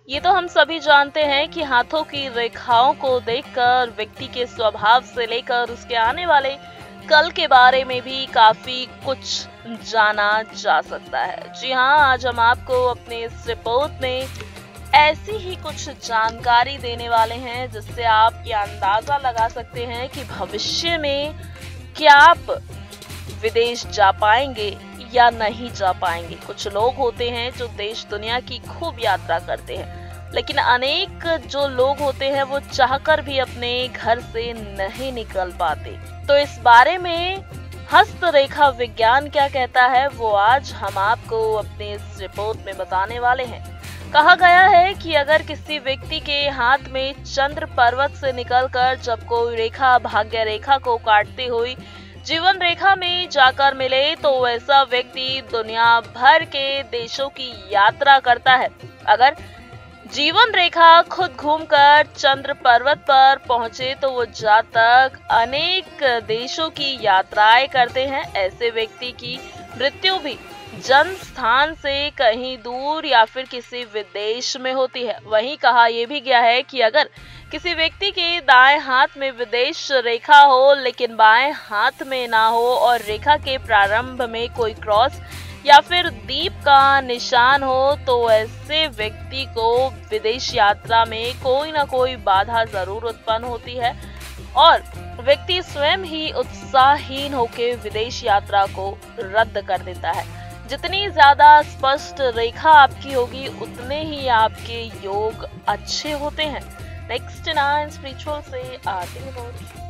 ये तो हम सभी जानते हैं कि हाथों की रेखाओं को देखकर व्यक्ति के स्वभाव से लेकर उसके आने वाले कल के बारे में भी काफी कुछ जाना जा सकता है। जी हाँ, आज हम आपको अपने इस रिपोर्ट में ऐसी ही कुछ जानकारी देने वाले हैं जिससे आप ये अंदाजा लगा सकते हैं कि भविष्य में क्या आप विदेश जा पाएंगे या नहीं जा पाएंगे। कुछ लोग होते हैं जो देश दुनिया की खूब यात्रा करते हैं, लेकिन अनेक जो लोग होते हैं वो चाहकर भी अपने घर से नहीं निकल पाते। तो इस बारे में हस्तरेखा विज्ञान क्या कहता है वो आज हम आपको अपने इस रिपोर्ट में बताने वाले हैं। कहा गया है कि अगर किसी व्यक्ति के हाथ में चंद्र पर्वत से निकलकर जब कोई रेखा भाग्य रेखा को काटती हुई जीवन रेखा में जाकर मिले तो वैसा व्यक्ति दुनिया भर के देशों की यात्रा करता है। अगर जीवन रेखा खुद घूमकर चंद्र पर्वत पर पहुंचे तो वो जातक अनेक देशों की यात्राएं करते हैं। ऐसे व्यक्ति की मृत्यु भी जन्म स्थान से कहीं दूर या फिर किसी विदेश में होती है। वहीं कहा यह भी गया है कि अगर किसी व्यक्ति के दाएं हाथ में विदेश रेखा हो लेकिन बाएं हाथ में ना हो और रेखा के प्रारंभ में कोई क्रॉस या फिर दीप का निशान हो तो ऐसे व्यक्ति को विदेश यात्रा में कोई ना कोई बाधा जरूर उत्पन्न होती है और व्यक्ति स्वयं ही उत्साहहीन होकर विदेश यात्रा को रद्द कर देता है। जितनी ज्यादा स्पष्ट रेखा आपकी होगी उतने ही आपके योग अच्छे होते हैं। नेक्स्ट 9 स्पिरिचुअल से आती है।